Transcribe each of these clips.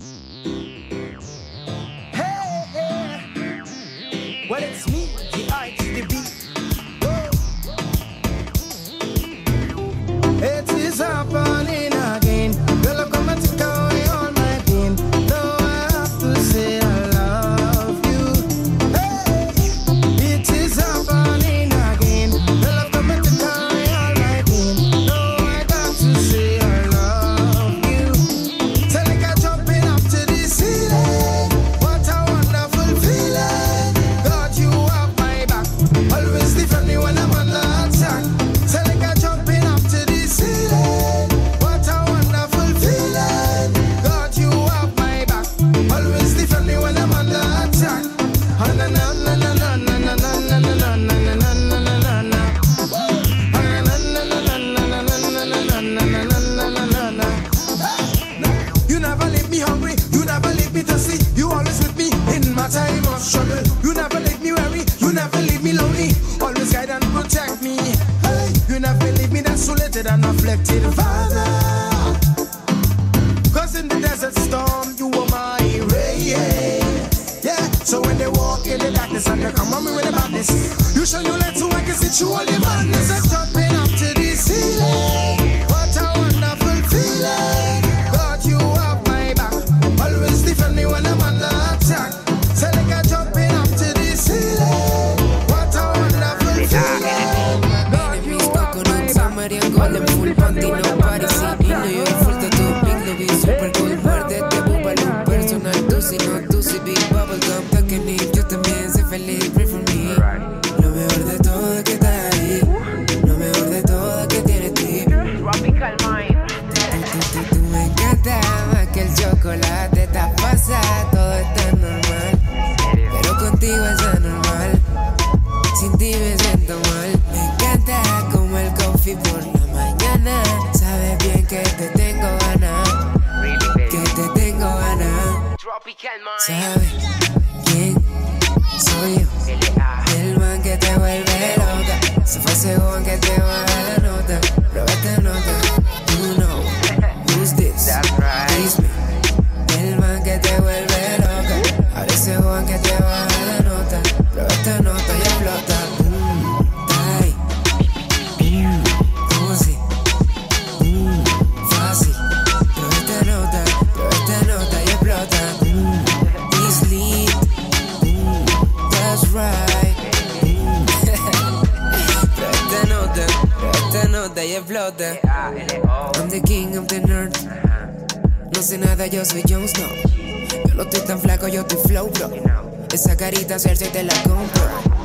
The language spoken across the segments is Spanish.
Well, it's me, the I to the B. It is happening again. Girl, I come and take away all my pain. Though I have to say I love you. Hey, it is happening again. Girl, I come and take away all my pain. Though I got to say I love you. So like I jumping up to the ceiling. What a wonderful feeling. God, you have my back. Always defend me when I'm under attack. So like I jumping up to the ceiling. What a wonderful feeling. God, you have my back. Always defend me when I'm under attack. Na na na na na na na na na na na na na na na. You never leave me hungry, you never leave me thirsty. You always with me in my time of struggle. You never leave me weary, you never leave me lonely. Always guide and protect me. Hey, you never leave me desolated and afflicted, Father. Cause in the desert storm, you were my rain. Yeah, so when they walk in the darkness and they come on me with the madness, you show your light so I can see through all the madness. I'm jumping up to the ceiling. What a wonderful feeling. God, you have my back. Always defend me when I'm under attack. So like I'm jumping up to the ceiling. What a wonderful feeling. God, you have my back. Marian Golem, full panty, no party, sí. Y no yo full tattoo, big lobby, super cool. Muérdete, búbalo, personal, tú si no, tú si big bubblegum, pequeñito. Yo también soy feliz, pray for me. Lo mejor de todo es que estás ahí. Lo mejor de todo es que tienes ti. Tropical Mind. Tú me encanta más que el chocolate. Estás pasada, todo está normal. Pero contigo es anormal. Sin ti me siento mal. Me encanta como el coffee por la mañana. Sabes bien que te tengo ganas. Que te tengo ganas. Tropical Mind. ¿Sabes quién soy yo? El man que te vuelve loca. Se fue ese joven que te baja la nota. Prueba esta nota. You know who's this? It's me. El man que te vuelve loca. Ahora ese joven que te baja la nota. Prueba esta nota y explota. Ay. ¿Cómo así? Fácil. Prueba esta nota y explota. It's lit. That's right. Prueba esta nota y explota. I'm the king of the north. No sé nada, yo soy Jon Snow. Yo no estoy tan flaco, yo estoy flow, bro. Esa carita Cersei te la compro.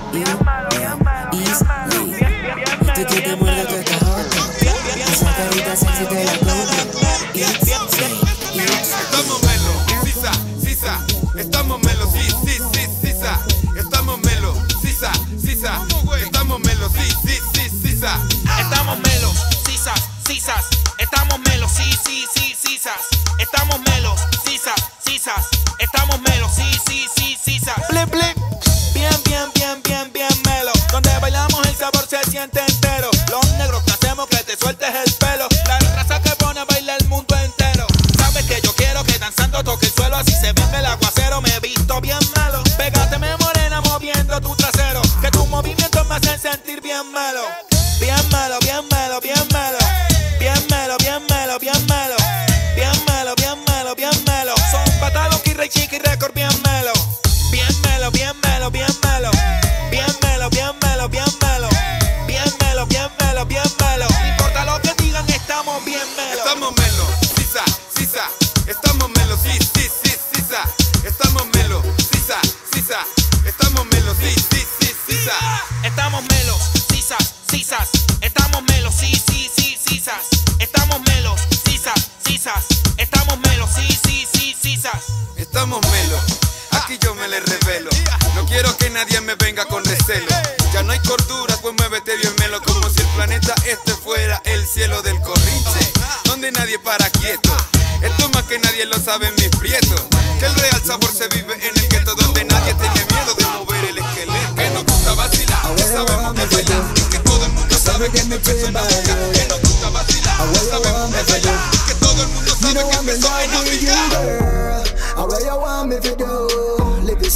Is lit. Estoy que te muerde toda esta jota. Esa carita Cersei te la compro. It's lit. Estamos melo, sisa, sisa. Estamos melo, sí, sí, sí, sisa. Estamos melo, sisa, sisa. Estamos melo, sí, sí, sí, sisa. Estamos melos, sisas, sisas. Estamos melos, sí, sí, sí, sisas. Estamos melos, sisas, sisas. Estamos melos, sí, sí, sí, sisas. Blip, blip. Bien, bien, bien, bien, bien melo. Donde bailamos el sabor se siente entero. Los negros que hacemos que te sueltes el pelo. La raza que pone a bailar el mundo entero. Sabes que yo quiero que danzando toque el suelo. Así se vende el aguacero, me he visto bien malo. Pégate,me morena moviendo tu trasero. Que tus movimientos me hacen sentir bien melo. Bien melo, bien melo, bien melo. Bien melo, bien melo, bien melo. Bien melo, bien melo, bien melo. Son patados y Ray Chiqui Record bien melo. Bien melo, bien melo, bien melo. Bien melo, bien melo, bien melo. Bien melo, bien melo, bien melo. No importa lo que digan, estamos bien melo. Estamos melo, sisa, sisa. Estamos melo, sí, sí, sí, sisa. Estamos melo, sisa, sisa. Estamos melo, sí, sí, sí, sisa. Estamos melos, sisas, sisas. Estamos melos, sí, sí, sí, sisas. Estamos melos, sisas, sisas. Estamos melos, sí, sí, sí, sisas. Estamos melo, aquí yo me le revelo. No quiero que nadie me venga con recelo. Ya no hay cordura, pues muévete bien melo. Como si el planeta este fuera el cielo del Corrinche, donde nadie para quieto. Esto más que nadie lo saben mis prietos. Que el real sabor se vive en el gueto, donde nadie tiene miedo de mover el esqueleto. Que nos gusta vacilar, que sabemos que bailar. Que todo el mundo sabe que este peso es navegar. Que nos gusta vacilar, que sabemos que bailar. Que todo el mundo sabe que empezó en África.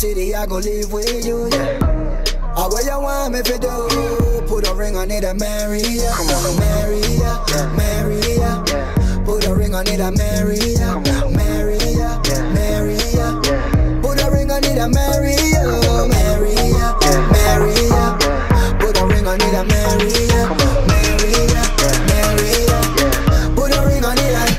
city, I go live with you, yeah. How where you want me to do? Put a ring on it and marry ya, marry ya, marry ya. Put a ring on it and marry ya, marry ya, marry ya. Put a ring on it and marry ya, marry ya, marry ya. Put a ring on it and marry ya, marry ya, marry ya. Put a ring on it and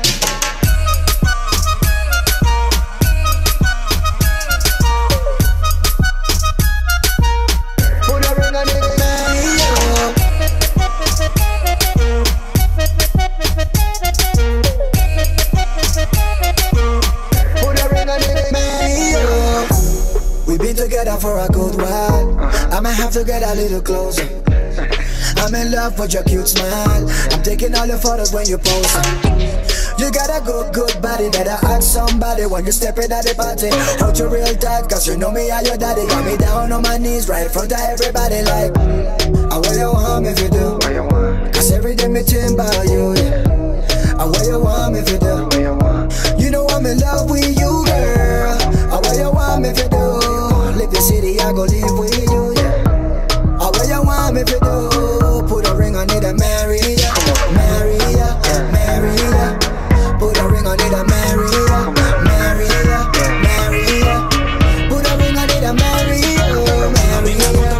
together for a good while. I might have to get a little closer. I'm in love with your cute smile. I'm taking all your photos when you post. You got a good body that'll ask somebody when you step in at the party. Hold you real tight, cause you know me and your daddy. Got me down on my knees right in front of everybody like, what you want me to do? Cause every day me think about you, yeah. What you want me to do? You know I'm in love with you, girl. What you want me to do? Leave the city, I go live with you, yeah. What you want me to do? Put a ring on it and marry ya, marry ya, marry ya. Put a ring on it and marry ya, marry ya, marry ya. Put a ring on it and marry ya, marry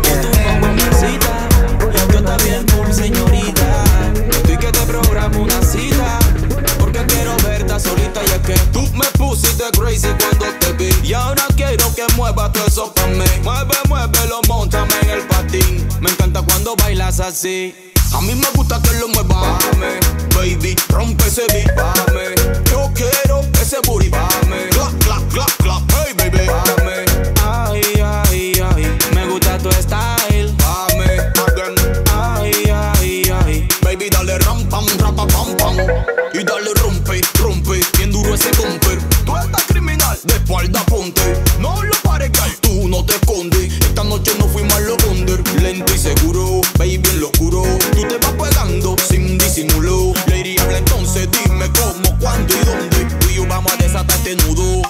ya. Yo también, cool, señorita. Estoy que te programo una cita, porque quiero verte solita. Y es que tú me pusiste crazy cuando te vi, y ahora quiero que muevas todo eso pa' mí. Mueve, muévelo, móntame en el patín. Me encanta cuando bailas así. A mí me gusta que lo muevas, pame, baby, rompe ese beat, pame. Yo quiero ese booty, pame. Clap, clap, clap, clap, hey baby, pame. Ay, ay, ay, me gusta tu style, pame, again. Ay, ay, ay, baby, dale ram, pam, rapa, pam, pam. Y dale rompe, rompe, bien duro ese bumper. Tú estás criminal, de espalda ponte. No lo pares, gal, tú no te escondes. Esta noche no fuimos a los under. Lento y seguro, baby, en lo oscuro. Tú te vas pegando sin disimulo. Lady, habla entonces, dime cómo, cuándo y dónde. Tú y yo vamos a desatar este nudo.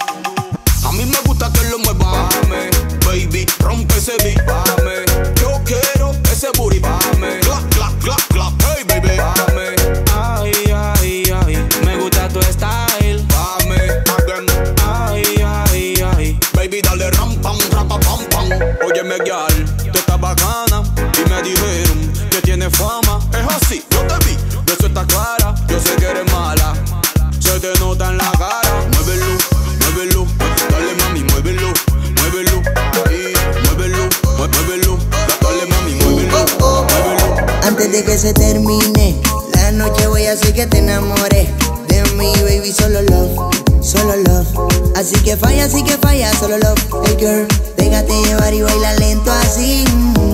A mí me gusta que lo muevas, pame, baby, rompe ese beat, pame. Yo quiero ese booty, pame. Clap, clap, clap, clap, hey baby, pame. Ay, ay, ay, me gusta tu style, pame, again. Ay, ay, ay, baby, dale ram, pam, rapa, pam, pam. Óyeme, gal, tú estás bacana y me dijeron que tienes fama. Es así, yo te vi, de eso está clara. Yo sé que eres mala, se te nota en la cara. Muévelo, muévelo, dale mami, muévelo, muévelo, ahí, muévelo, muévelo, dale mami, muévelo, muévelo. Antes de que se termine la noche voy a hacer que te enamores de mí, baby, solo love, solo love. Así que falla, solo love. Hey girl, déjate llevar y baila lento así.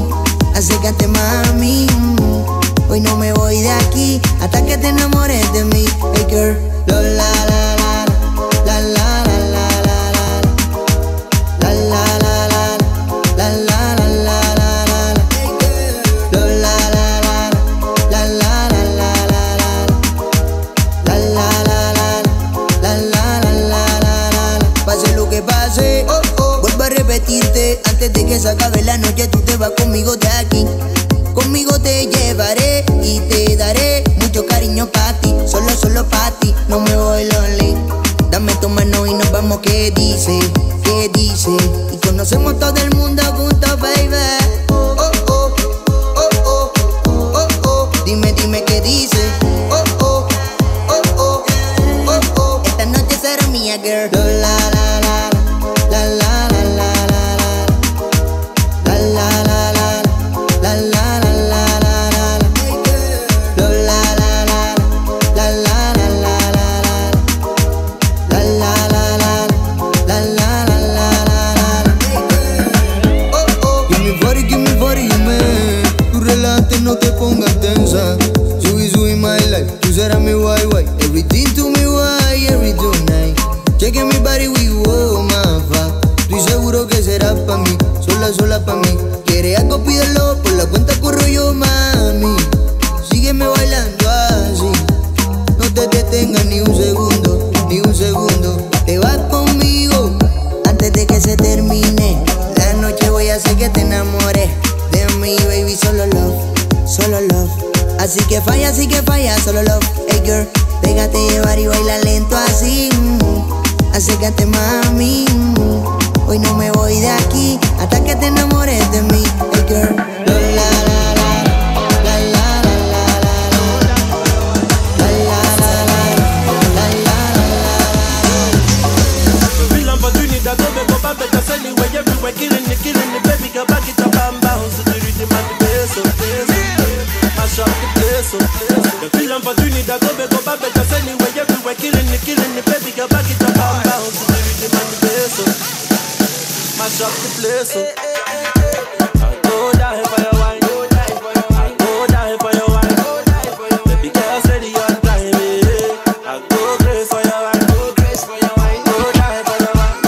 Acércate mami, hoy no me voy de aquí hasta que te enamores de mí. Hey girl, la la la la la la la la la la la la la la la la la la. La la la la la la la la la la la. Pase lo que pase, vuelvo a repetirte. Antes de que se acabe la noche tú te vas conmigo de aquí. Conmigo te llevaré y te daré mucho cariño pa' ti. Solo pa' ti, no me voy lonely. Dame tu mano y nos vamos, ¿qué dice? ¿Qué dice? Y conocemos todo el mundo juntos, baby. Dime qué dice. Esta noche será mía, girl. La la la la la la la la la la la la la la la la la la. La la la la la la la la la la la la. Give me body, man. Tu relájate, no te pongas tensa. Sui, my life, tú serás mi guay. Everything to me, why, every tonight. Cheque mi solo love. Hey girl, déjate llevar y baila lento así. Acércate mami, hoy no me voy de aquí hasta que te enamores de mí. Hey girl, la la la la la la la la la la. Real opportunity, I go back up, I better sell it where everywhere, killing it, baby, girl, back it up and bounce to the rhythm and the bass, mash up the place, The real opportunity, I go back up, I better sell it where everywhere, killing it, baby, girl, back it up and bounce to the rhythm and the bass, mash up the place, I go die for your wine, I go die for your wine, baby, girl, steady on time, I go crazy for your wine, go die for your wine, go die for your wine,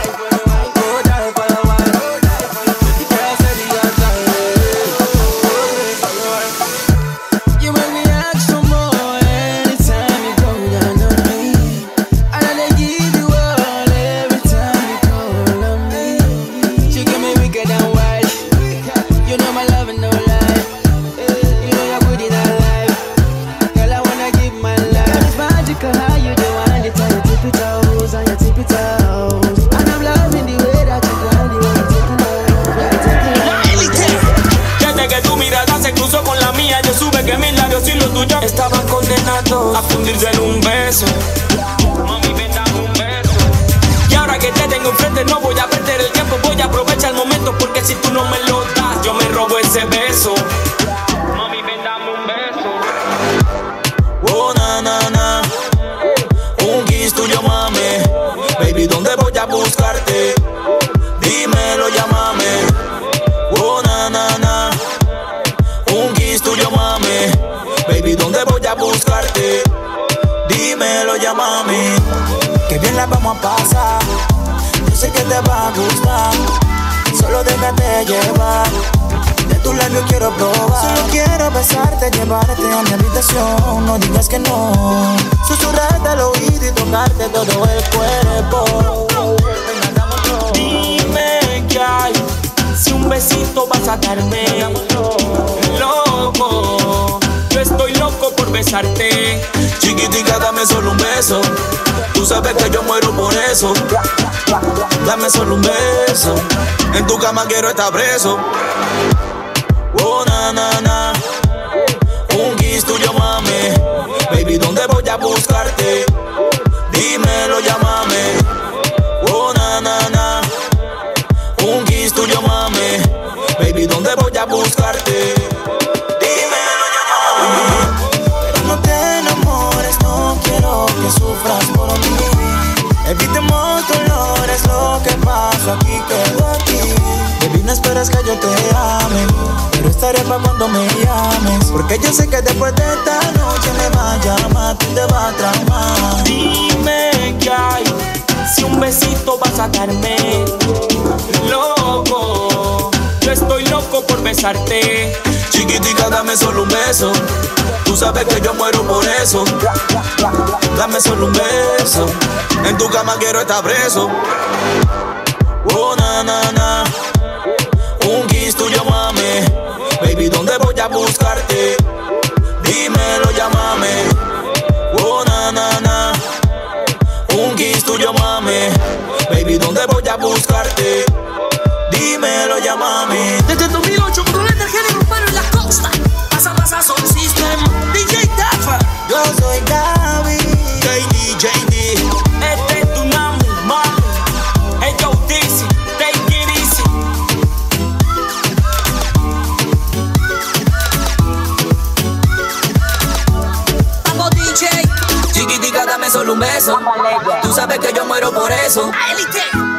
baby, girl, steady on time, go crazy for your wine. You make me ask for more anytime you go down on me. And I give you all every time you call on me. You give me wicked and wild. You know my love and no lie. You know you're good in our life. Girl, I wanna give my life. It's magical how you do and it on your tippy toes, on your tippy toes. And I'm loving the way that you grind, the way you take it over. Desde que tu mirada se cruzó con la mía, yo supe que mis labios y los tuyos estaban condenados a fundirse en un beso. Mami, ven, dame un beso. Y ahora que te tengo enfrente no voy a perder el tiempo, voy a aprovechar el momento, porque si tú no me lo das, yo me robo ese beso. Mami, ven, dame un beso. Oh, na, na, na. Un kiss tuyo, mami. Baby, ¿dónde voy a buscarte? Dímelo, llámame. Oh, na, na, na. Un kiss tuyo, mami. Baby, ¿dónde voy a buscarte? Dímelo, llámame. Que bien la vamos a pasar. Yo sé que te va a gustar. Solo déjate llevar. De tu labio quiero probar. Solo quiero besarte, llevarte a mi habitación. No digas que no. Susurrarte al oído y tocarte todo el cuerpo. Dime qué hay, si un besito vas a darme. Loco, yo estoy loco por besarte. Chiquitica, dame solo un beso. Tú sabes que yo muero por eso. Dame solo un beso. En tu cama quiero estar preso. Oh, na, na, na. Un kiss tuyo, mami. Baby, ¿dónde voy a buscarte? Dímelo, llámame. Oh, na, na, na. Un kiss tuyo, mami. Baby, ¿dónde voy a buscarte? Dímelo, llámame. Pero no te enamores, no quiero que sufras por mí. Evitemos dolores, lo que pasa aquí quedó aquí. Baby, no esperas que yo te ame, pero estaré pa' cuando me llames. Porque yo sé que después de esta noche me va a llamar, tú te vas a traumar. Dime qué hay, si un besito vas a darme. Loco, yo estoy loco por besarte. Chiquitica, dame solo un beso. Tú sabes que yo muero por eso. Dame solo un beso. En tu cama quiero estar preso. Oh, na, na, na. Un kiss tuyo, mami. Baby, ¿dónde voy a buscarte? Dímelo, llámame. Oh, na, na, na. Un kiss tuyo, mami. Baby, ¿dónde voy a buscarte? Dímelo, llámame. Desde 2008 con la energía de urbano en la costa. Pasa Sound System, DJ Tafa. Yo soy Gaby. JD. Este es tu namu, mami. Hey, yo, Dizzy, take it easy. Vamos DJ. Chiquitica, dame solo un beso. Tú sabes que yo muero por eso. Élite.